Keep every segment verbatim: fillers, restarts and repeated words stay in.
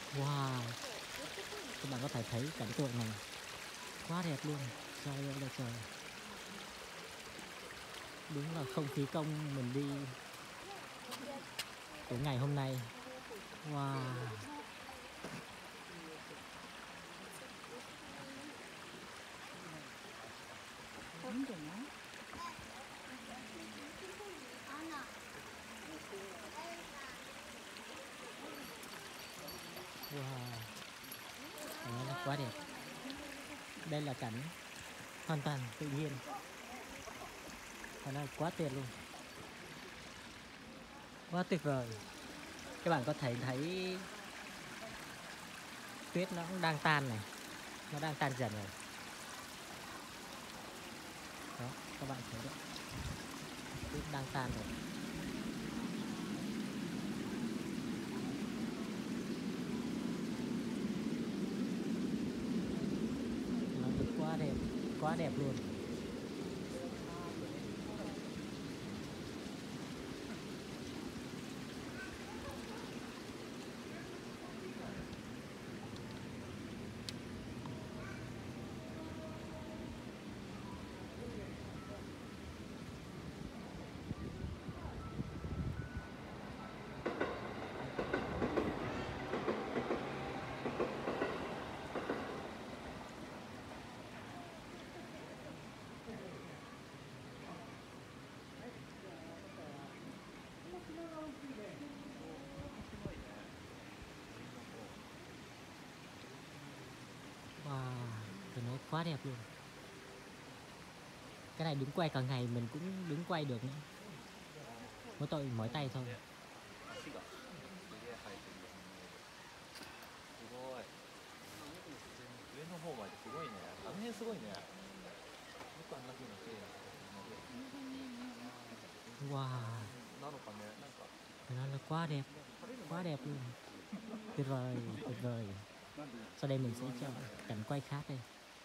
Wow, các bạn có thể thấy cảnh tượng này quá đẹp luôn. Trời ơi là trời. Đúng là không phí công mình đi của ngày hôm nay. Wow. Wow. Đó là quá đẹp. Đây là cảnh hoàn toàn tự nhiên. Đó là quá tuyệt luôn. Quá tuyệt vời. Các bạn có thể thấy tuyết nó cũng đang tan này. Nó đang tan dần rồi. Đó, các bạn thấy đấy. Tuyết đang tan rồi. Nó quá đẹp, quá đẹp luôn. Wow, tôi nói quá đẹp luôn. Cái này đứng quay cả ngày mình cũng đứng quay được nữa. Mỗi tội mỏi tay thôi. Wow, nó là quá đẹp, quá đẹp luôn. Tuyệt vời, tuyệt vời. Sau đây mình sẽ cho cảnh quay khác đây.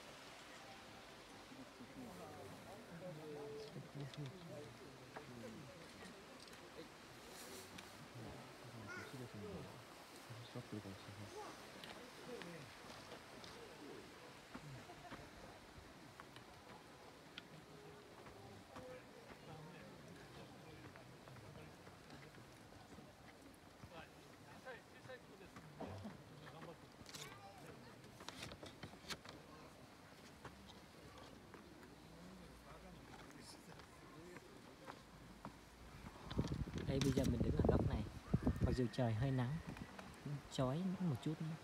Đây bây giờ mình đứng ở góc này. Mặc dù trời hơi nắng, chói một chút nữa.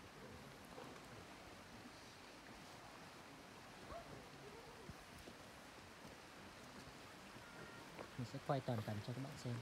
Mình sẽ quay toàn cảnh cho các bạn xem.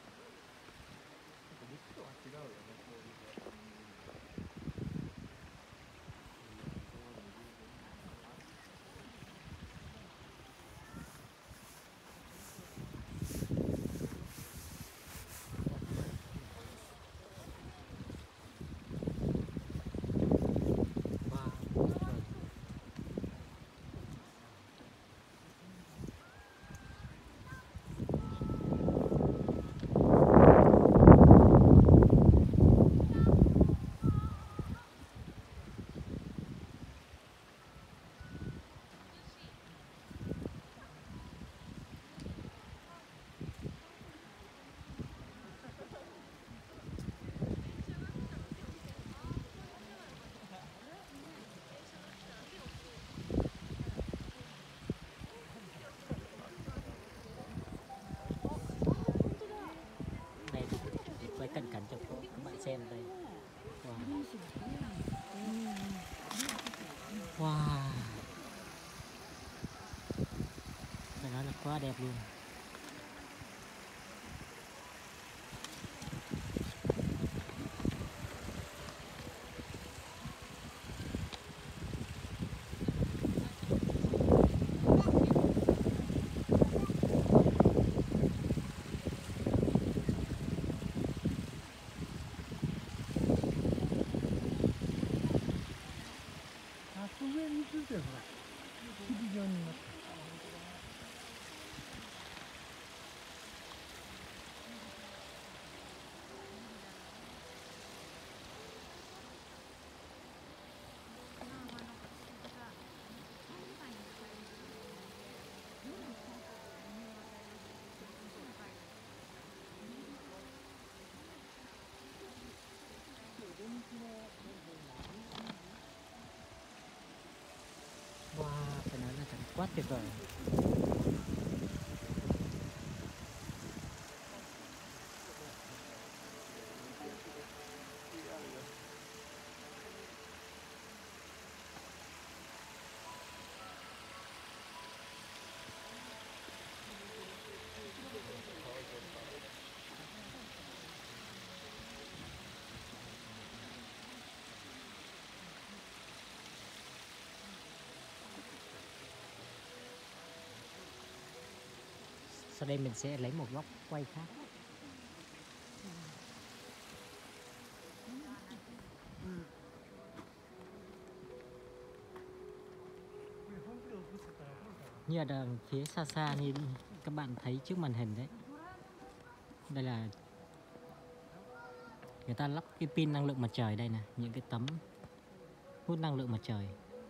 Đây thì quay cận cảnh cho các bạn xem đây. Wow. Wow. Phải nói là quá đẹp luôn. Wow, phải nói là cảnh quá tuyệt vời. Sau đây mình sẽ lấy một góc quay khác. Như ở đằng phía xa xa như các bạn thấy trước màn hình đấy. Đây là người ta lắp cái pin năng lượng mặt trời đây nè, những cái tấm hút năng lượng mặt trời.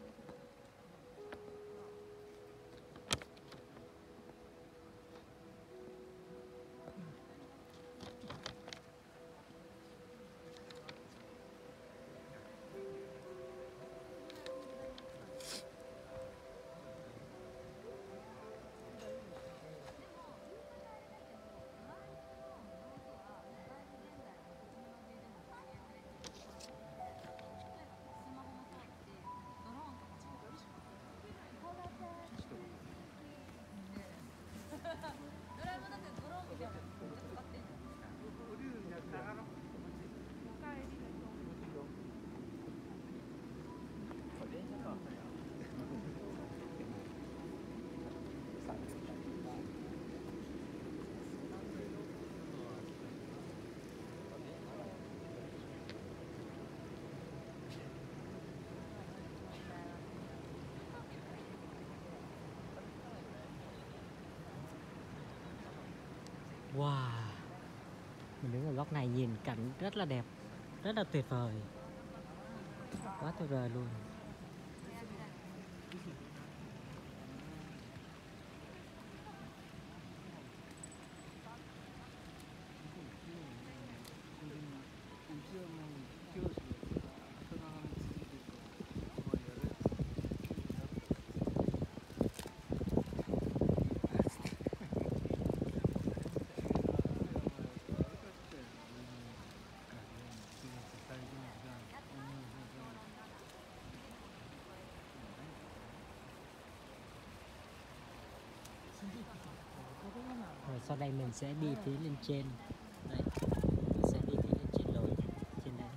Wow, mình đứng ở góc này nhìn cảnh rất là đẹp, rất là tuyệt vời, quá tuyệt vời luôn. Rồi sau đây mình sẽ đi phía lên trên. Đấy, mình sẽ đi phía lên trên lồi trên đấy.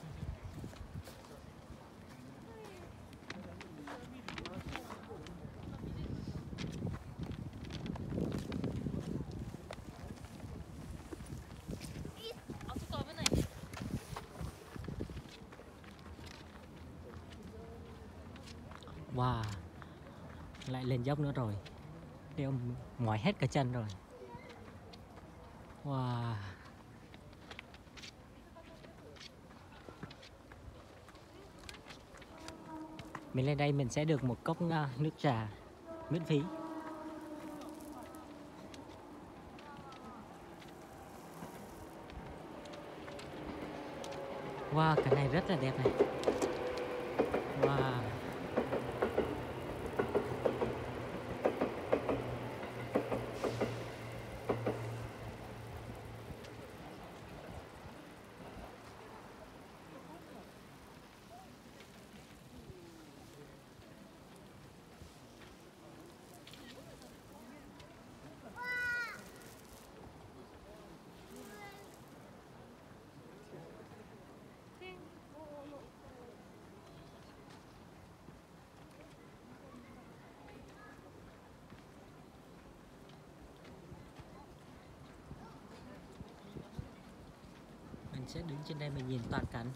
Wow, lại lên dốc nữa rồi. Đeo mỏi hết cả chân rồi. Wow. Mình lên đây mình sẽ được một cốc nước trà miễn phí. Wow, cái này rất là đẹp này. Wow. Mình sẽ đứng trên đây mình nhìn toàn cảnh.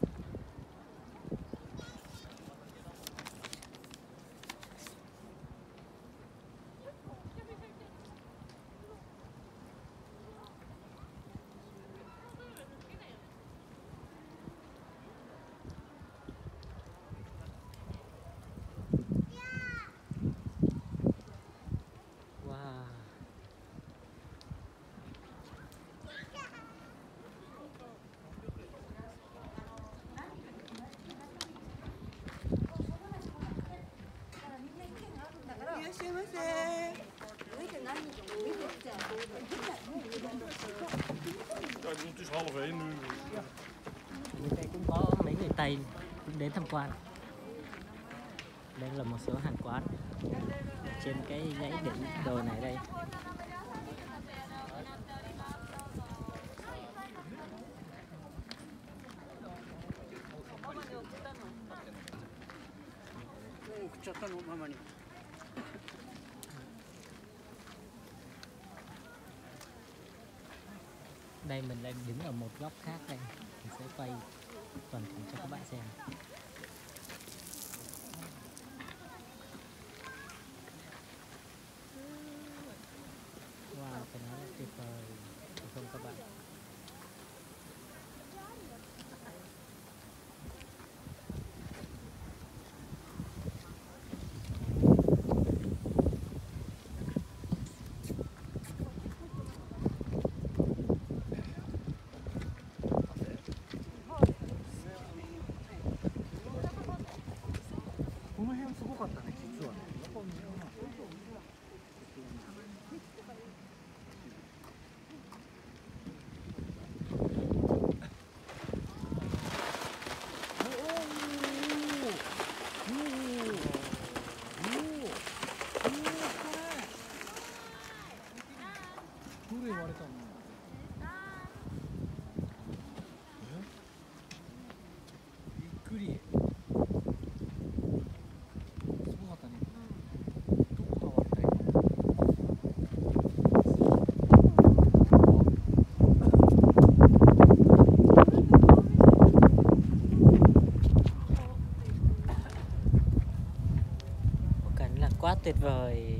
Wow. ik bedoel, het is half één nu. Bên đây cũng có mấy người Tây cũng đến tham quan. Đây là một số hàng quán trên cái dãy đỉnh đồi này đây. Đây mình đang đứng ở một góc khác đây, mình sẽ quay toàn cảnh cho các bạn xem. Wow, cái nó là tuyệt vời, đúng không các bạn? Cảnh là quá tuyệt vời.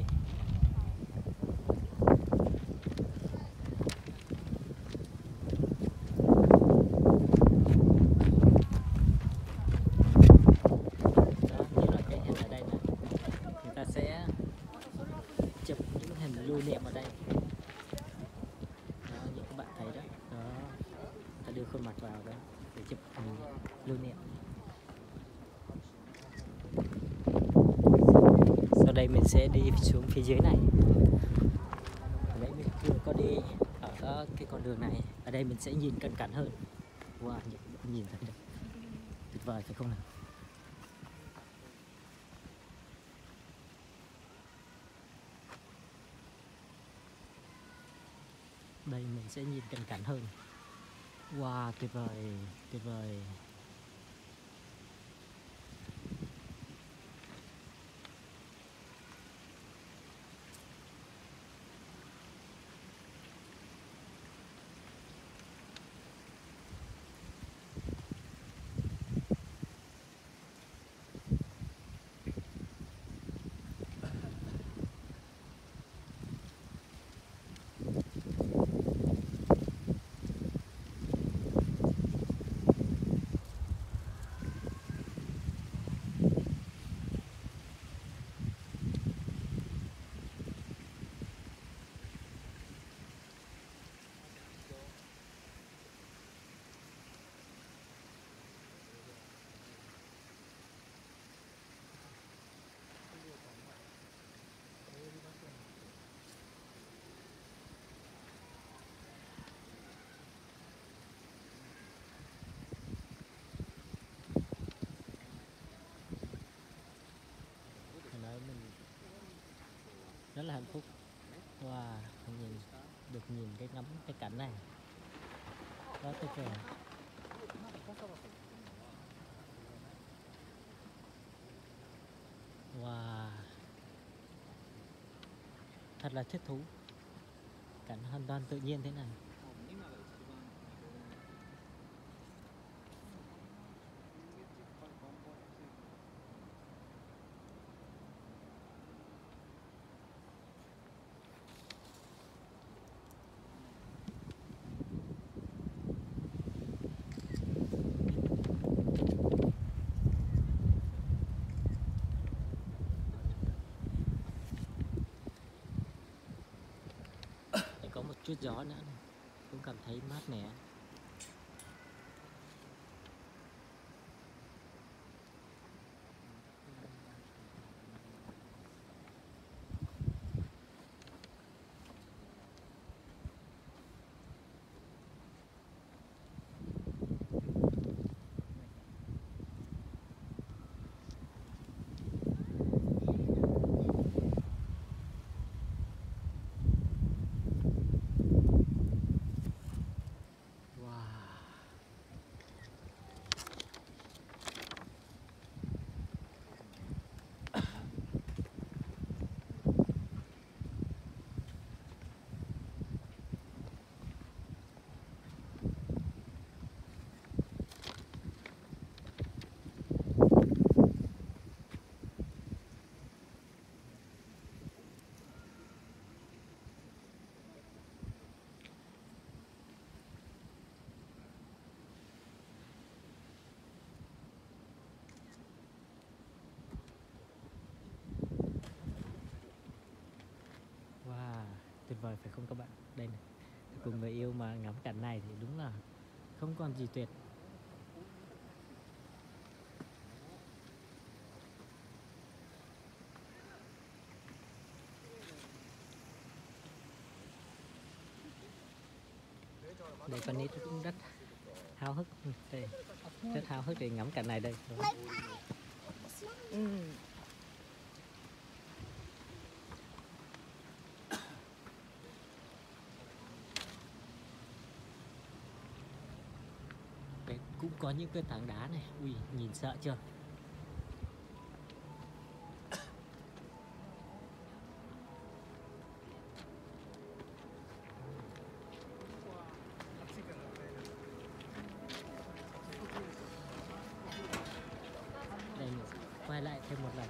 Chụp những hình lưu niệm ở đây. Đó, như các bạn thấy đó. Đó, ta đưa khuôn mặt vào đó để chụp hình lưu niệm. Sau đây mình sẽ đi xuống phía dưới này. Ở đây mình vừa có đi ở cái con đường này. Ở đây mình sẽ nhìn cận cảnh hơn. Wow, nhìn, nhìn thấy được. Tuyệt vời phải không nào? Đây mình sẽ nhìn cận cảnh hơn. Wow, tuyệt vời, tuyệt vời. Rất là hạnh phúc. Wow, nhìn được nhìn cái ngắm cái cảnh này quá tuyệt vời. Wow, thật là thích thú. Cảnh hoàn toàn tự nhiên thế này. Có một chút gió nữa cũng cảm thấy mát mẻ. rồi phải không các bạn? Đây này, cùng người yêu mà ngắm cảnh này thì đúng là không còn gì tuyệt. Đây con nít cũng rất háo hức, đây, rất háo hức để ngắm cảnh này đây. Ừ. Đây cũng có những cái tảng đá này, ui nhìn sợ chưa? Đây mình sẽ quay lại thêm một lần,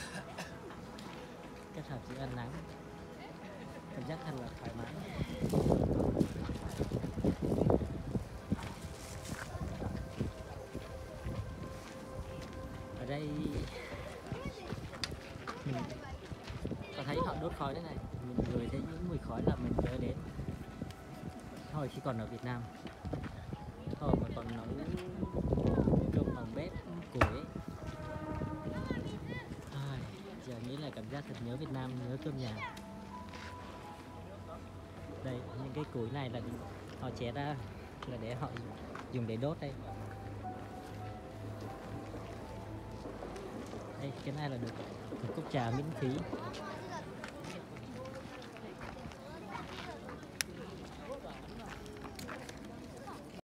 kết hợp giữa ánh nắng, cảm giác thật là thoải mái. Ở đây mình có thấy họ đốt khói thế này, mình ngửi thấy những mùi khói là mình nhớ đến hồi khi còn ở Việt Nam, hồi mà còn nấu cơm bằng bếp củi ấy. À, giờ nghĩ là cảm giác thật nhớ Việt Nam, nhớ cơm nhà. Đây những cái củi này là họ chẻ ra là để họ dùng để đốt đây. Đây cái này là được một cốc trà miễn phí.